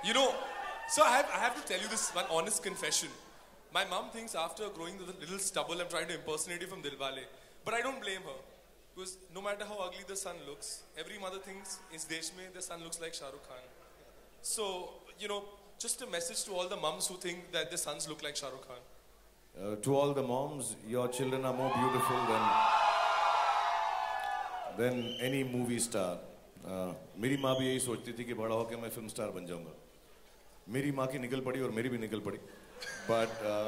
You know, so I have to tell you this one honest confession. My mom thinks after growing the little stubble, I'm trying to impersonate it from Dilwale. But I don't blame her. Because no matter how ugly the son looks, every mother thinks in desh mein the son looks like Shah Rukh Khan. So, you know, just a message to all the mums who think that their sons look like Shah Rukh Khan. To all the moms, your children are more beautiful than any movie star. मेरी माँ भी यही सोचती थी कि बड़ा होकर मैं फिल्म स्टार बन जाऊंगा. मेरी माँ की निकल पड़ी और मेरी भी निकल पड़ी. But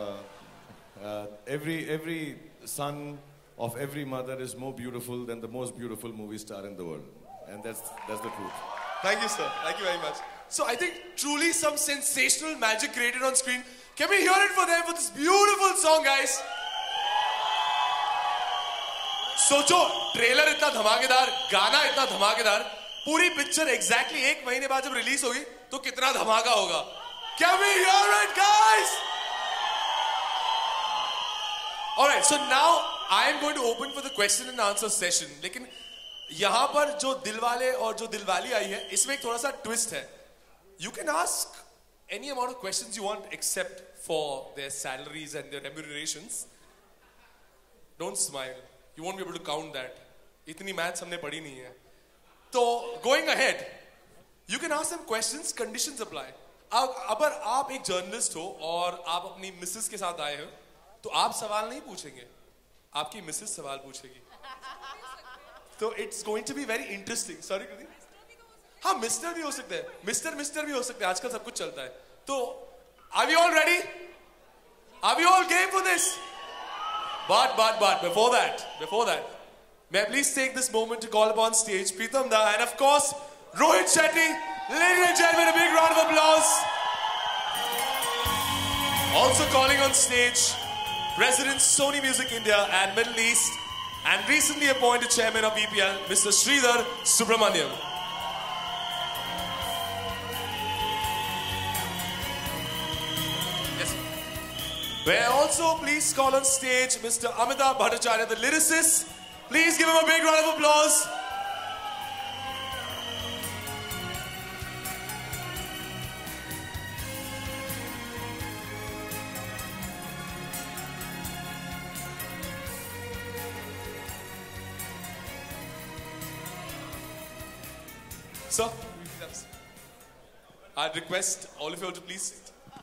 every son of every mother is more beautiful than the most beautiful movie star in the world, and that's the truth. Thank you, sir. Thank you very much. So I think truly some sensational magic created on screen. Can we hear it for them for this beautiful song, guys? सोचो trailer इतना धमाकेदार, गाना इतना धमाकेदार, पूरी picture exactly 1 महीने बाद जब रिलीज होगी तो कितना धमाका होगा. Can we hear it, guys? Alright, so now I am going to open for the question and answer session. लेकिन यहाँ पर जो दिलवाले और जो दिलवाली आई है, इसमें एक थोड़ा सा ट्विस्ट है. You can ask any amount of questions you want except for their salaries and their remunerations. Don't smile. You won't be able to count that. इतनी मैथ्स हमने पढ़ी नहीं है. तो going ahead, you can ask them questions, conditions apply. अगर आप एक journalist हो और आप अपनी मिसेस के साथ आए हो तो आप सवाल नहीं पूछेंगे, आपकी मिसेस सवाल पूछेगी. तो it's going to be very interesting. Sorry Kriti. हाँ, मिस्टर भी हो सकते हैं, मिस्टर भी हो सकते हैं, आजकल सब कुछ चलता है. तो are we all ready? Are we all game for this? But before that, may I please take this moment to call upon stage Pritam Da and of course Rohit Shetty. Ladies and gentlemen, a big round of applause. Also calling on stage President Sony Music India and Middle East and recently appointed Chairman of EPL, Mr. Sridhar Subramaniam. Yes. May I also please call on stage Mr. Amitabh Bhattacharya, the lyricist. Please give him a big round of applause. Sir, I'd request all of you to please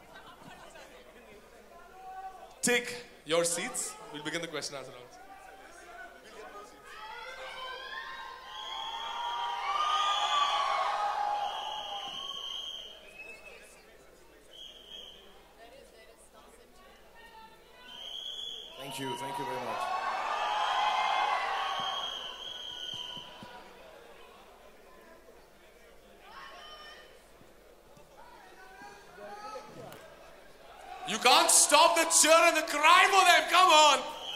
take your seats. We'll begin the question and answer round. Thank you very much. You can't stop the cheer and the cry for them. Come on.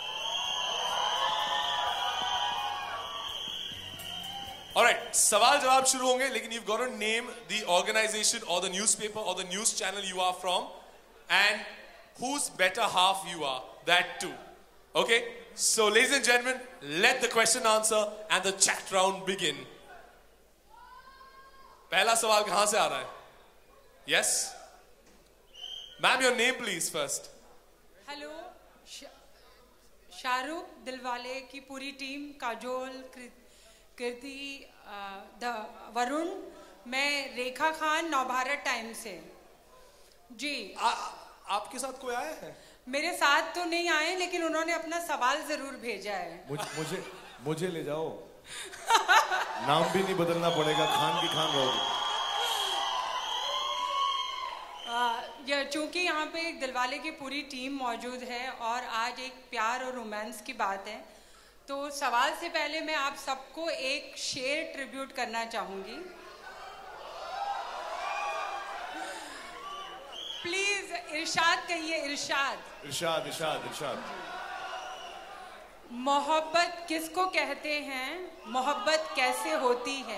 All right, सवाल जवाब शुरू होंगे, लेकिन you've got to name the organization or the newspaper or the news channel you are from and whose better half you are. That too. Okay? So, ladies and gentlemen, let the question answer and the chat round begin. पहला सवाल कहां से आ रहा है? Yes? Ma'am, your name please first. Hello, Shahrukh, Dilwale की पूरी team, Kajol, कृति, वरुण, मैं रेखा Khan, Navbharat time से. जी. आपके साथ कोई आया है? मेरे साथ तो नहीं आए, लेकिन उन्होंने अपना सवाल जरूर भेजा है. मुझे ले जाओ. नाम भी नहीं बदलना पड़ेगा, खान की खान रहोगे. चूंकि यहाँ पे दिलवाले की पूरी टीम मौजूद है और आज एक प्यार और रोमांस की बात है, तो सवाल से पहले मैं आप सबको एक शेर ट्रिब्यूट करना चाहूंगी. प्लीज इरशाद कहिए. इरशाद. मोहब्बत किसको कहते हैं, मोहब्बत कैसे होती है?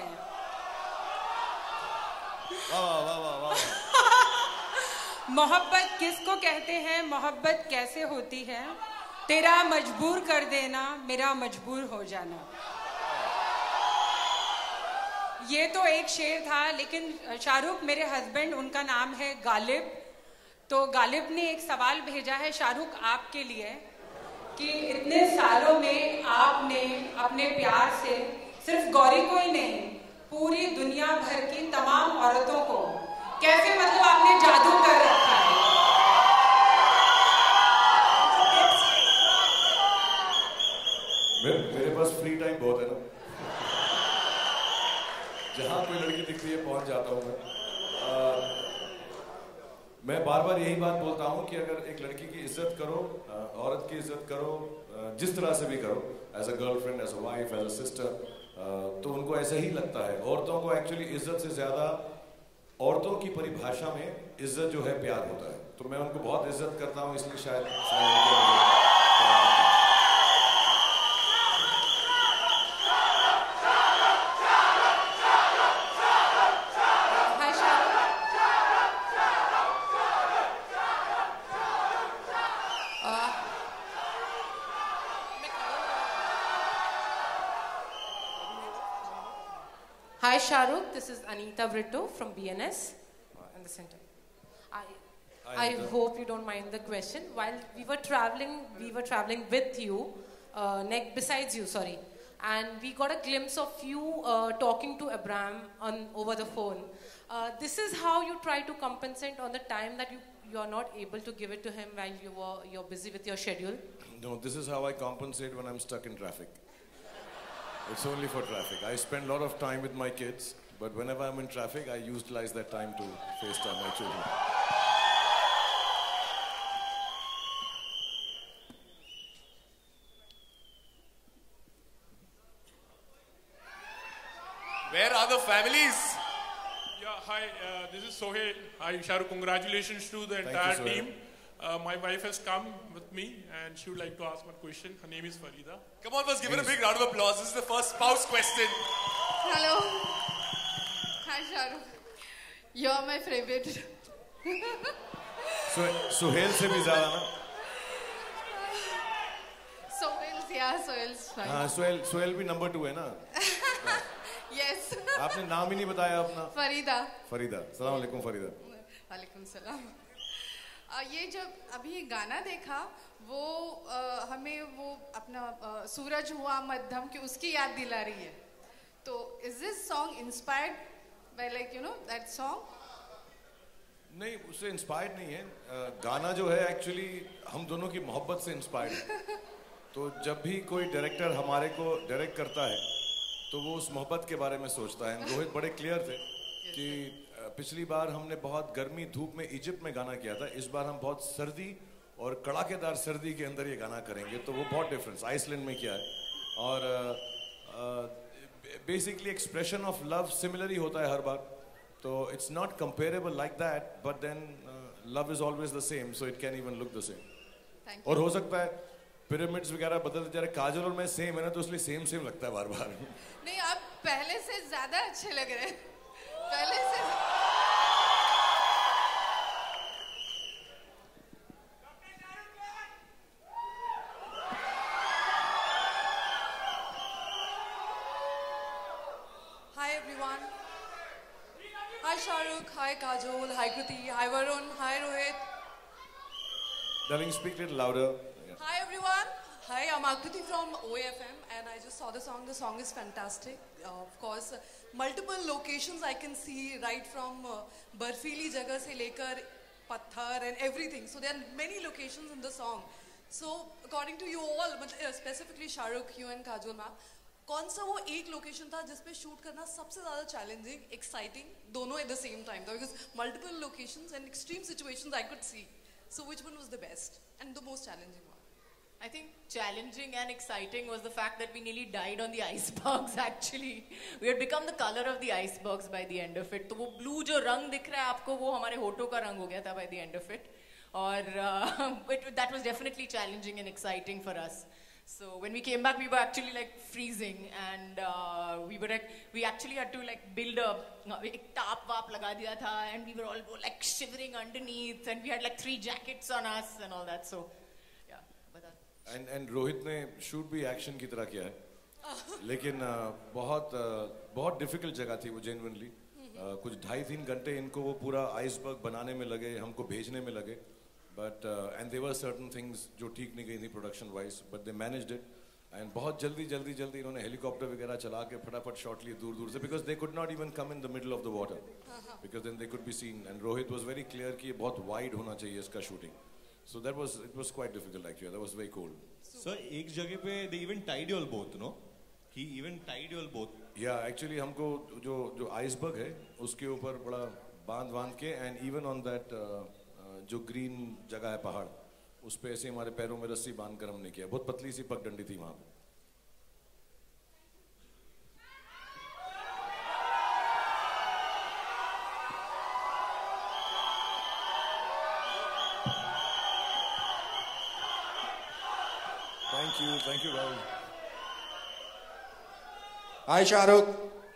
वाह. मोहब्बत किसको कहते हैं, मोहब्बत कैसे होती है? तेरा मजबूर कर देना, मेरा मजबूर हो जाना. ये तो एक शेर था, लेकिन शाहरुख मेरे हस्बैंड, उनका नाम है गालिब, तो गालिब ने एक सवाल भेजा है शाहरुख आपके लिए कि इतने सालों में आपने अपने प्यार से सिर्फ गौरी को ही नहीं, पूरी दुनिया भर की तमाम औरतों को कैसे मतलब आपने जादू कर रखा है। मेरे पास फ्री टाइम बहुत है ना, जहाँ कोई लड़की दिखती है पहुँच जाता हूँ मैं बार बार यही बात बोलता हूँ कि अगर एक लड़की की इज्जत करो, औरत की इज्जत करो, जिस तरह से भी करो, as a girlfriend, as a wife, as a sister, तो उनको ऐसा ही लगता है। औरतों को एक्चुअली इज्जत से ज़्यादा, औरतों की परिभाषा में इज्जत जो है प्यार होता है, तो मैं उनको बहुत इज्जत करता हूँ, इसलिए शायद Hi Shahrukh, this is Anita Brito from BNS in the center. I hope you don't mind the question. While we were traveling with you, besides you, sorry, and we got a glimpse of you talking to Abraham over the phone. This is how you try to compensate on the time that you are not able to give it to him while you're busy with your schedule. No, this is how I compensate when I'm stuck in traffic. It's only for traffic. I spend a lot of time with my kids, but whenever I'm in traffic, I utilize that time to FaceTime my children. Where are the families? Yeah, hi, this is Sohail. Hi, Shahrukh, congratulations to the entire team. My wife has come with me and she would like to ask one question. Her name is Farida. Come on, let's give her a big round of applause. This is the first spouse question. Hello. Hi, Shahrukh. You're my favorite. Sohail se bhi zyada na? Sohail's fine. हाँ, Sohail भी number 2 है ना? Yes. आपने नाम ही नहीं बताया अपना? फरीदा. सलाम अलैकुम फरीदा. वालेकुम सलाम. ये जब अभी गाना देखा, वो हमें वो अपना सूरज हुआ मध्यम की उसकी याद दिला रही है. तो is this song inspired by that song? नहीं, उससे इंस्पायर्ड नहीं है. गाना जो है एक्चुअली हम दोनों की मोहब्बत से इंस्पायर्ड है. तो जब भी कोई डायरेक्टर हमारे को डायरेक्ट करता है तो वो उस मोहब्बत के बारे में सोचता है. रोहित बड़े क्लियर थे कि पिछली बार हमने बहुत गर्मी धूप में इजिप्ट में गाना किया था, इस बार हम बहुत सर्दी और कड़ाकेदार सर्दी के अंदर ये गाना करेंगे, तो वो बहुत डिफरेंस आइसलैंड में किया है. और basically expression of love similar ही होता है हर बार, तो it's not comparable like that, but then love is always the same, so it can even look the same. और हो सकता है पिरामिड्स वगैरह बदलते जा रहे, काजल और मैं सेम है ना, तो इसलिए सेम लगता है बार बार. नहीं, आप पहले से ज्यादा अच्छे लग रहे हैं. पहले से Hi everyone. Hi Shahrukh, hi Kajol, hi Kriti, hi Varun, hi Rohit. Darling, speak a little louder. Yeah. Hi everyone. Hi, I'm Akriti from OAFM and I just saw the song. The song is fantastic. Of course, multiple locations I can see right from barfili jagah se lekar patthar and everything. So there are many locations in the song. So according to you all, specifically Shahrukh, you and Kajol ma'am, कौन सा वो एक location था जिस पे shoot करना सबसे ज़्यादा चैलेंजिंग, एक्साइटिंग, दोनों एट द सेम टाइम था? Because multiple locations and extreme situations I could see. So which one was the best and the most challenging one? I think challenging and exciting was the fact that we nearly died on the icebergs actually. We had become the color of the icebergs by the end of it. तो वो blue जो रंग दिख रहा है आपको, वो हमारे होठों का रंग हो गया था by the end of it. और that was definitely challenging and exciting for us. So when we came back, we were actually like freezing, and we actually had to like build एक ताप वाप लगा दिया था, and we were all like shivering underneath, and we had like 3 jackets on us and all that. So yeah, but and Rohit ने shoot भी action की तरह किया है. लेकिन बहुत डिफिकल्ट जगह थी वो जेन्युइनली। कुछ 2.5-3 घंटे इनको वो पूरा आइसबर्ग बनाने में लगे, हमको भेजने में लगे, but and there were certain things जो ठीक नहीं गई थी production wise, but they managed it. And बहुत जल्दी इन्होंने हेलीकॉप्टर वगैरह चला के फटाफट शॉट लिए दूर से, because they could not even come in the middle of the water, because then they could be seen. And Rohit was very clear कि ये बहुत वाइड होना चाहिए इसका shooting, so that was it was quite difficult actually, that was very cool. Sir एक जगह पे they even tied you all both, no? He even tied you all both. या एक्चुअली हमको जो आइसबर्ग है उसके ऊपर बड़ा बांध के, एंड इवन ऑन दैट जो ग्रीन जगह है पहाड़, उस पे ऐसे हमारे पैरों में रस्सी बांध कर हमने किया। बहुत पतली सी पगडंडी थी वहां पे। Thank you, Rahul. Hi, Shahrukh.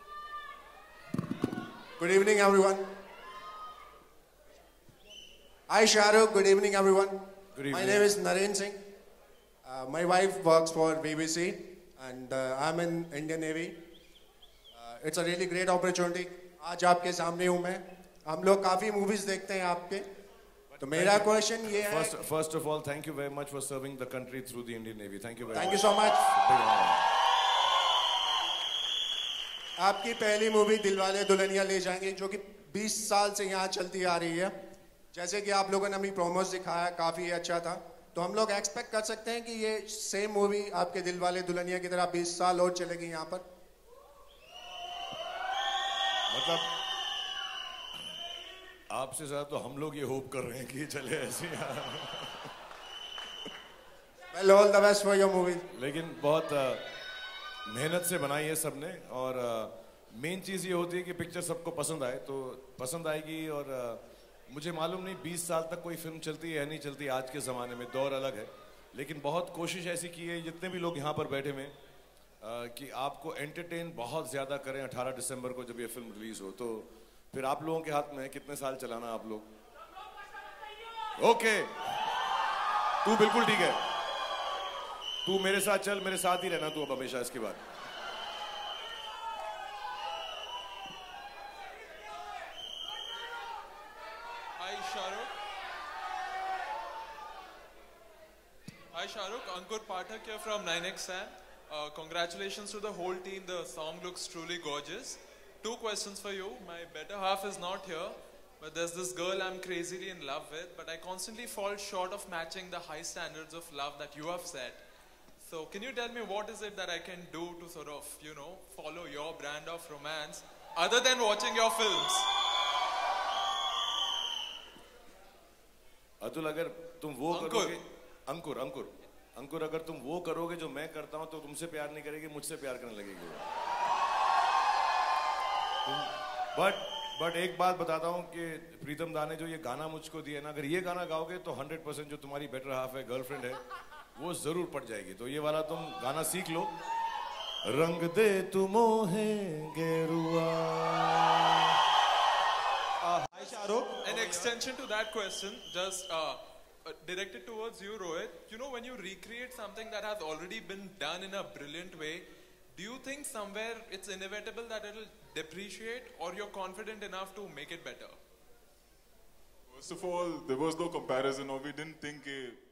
Good evening, everyone. Hi, Shahrukh. Good evening, everyone. Good evening. My name is Naren Singh. My wife works for BBC, and I'm in Indian Navy. It's a really great opportunity. आज आपके सामने हूँ मैं। हम लोग काफी movies देखते हैं आपके। तो मेरा क्वेश्चन ये है। First of all, thank you very much for serving the country through the Indian Navy. Thank you very much. Thank you so much. आपकी पहली मूवी दिलवाले दुल्हनिया ले जाएंगे, जो कि 20 साल से यहाँ चलती आ रही है। जैसे कि आप लोगों ने अभी प्रोमोस दिखाया, काफी अच्छा था। तो हम लोग एक्सपेक्ट कर सकते हैं कि ये सेम मूवी आपके दिलवाले दुल्हनिया की तरह 20 साल और चलेगी यहाँ पर? मतलब आपसे ज्यादा तो हम लोग ये होप कर रहे हैं कि चले ऐसे। Well, all the best for your movie. लेकिन बहुत मेहनत से बनाई है सबने, और मेन चीज़ ये होती है कि पिक्चर सबको पसंद आए, तो पसंद आएगी। और मुझे मालूम नहीं 20 साल तक कोई फिल्म चलती है या नहीं चलती, आज के ज़माने में दौर अलग है, लेकिन बहुत कोशिश ऐसी की है जितने भी लोग यहाँ पर बैठे हुए कि आपको एंटरटेन बहुत ज़्यादा करें। 18 दिसंबर को जब ये फिल्म रिलीज़ हो, तो फिर आप लोगों के हाथ में है कितने साल चलाना आप लोग। ओके, तू बिल्कुल ठीक है, तू मेरे साथ चल, मेरे साथ ही रहना तू अब हमेशा इसके बाद। Hi Shahrukh, Ankur Pathak here from 9XN. Congratulations to the whole team, the song looks truly gorgeous. 2 questions for you. My better half is not here, but there's this girl I'm crazily in love with, but I constantly fall short of matching the high standards of love that you have set. So can you tell me what is it that I can do to sort of, you know, follow your brand of romance other than watching your films? Atul, अगर तुम वो करोगे, अंकुर अगर तुम वो करोगे जो मैं करता हूं, तो तुमसे प्यार नहीं करेगी, मुझसे प्यार करने लगेगी। बट एक बात बताता हूं कि प्रीतम दा ने जो ये गाना मुझको दिया ना, अगर ये गाना गाओगे तो 100% जो तुम्हारी बेटर हाफ है, गर्लफ्रेंड है, वो जरूर पड़ जाएगी। तो ये वाला तुम गाना सीख लो, रंग दे तू मोहे गेरुआ। Hi Shahrukh. An extension to that question, just directed towards you, Rohit. You know, when you recreate something that has already been done in a brilliant way, do you think somewhere it's inevitable that it'll depreciate, or you're confident enough to make it better? First of all, there was no comparison, or we didn't think